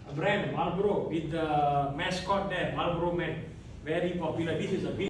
brand Marlboro with the mascot there, Marlboro Man. Very popular. This is a big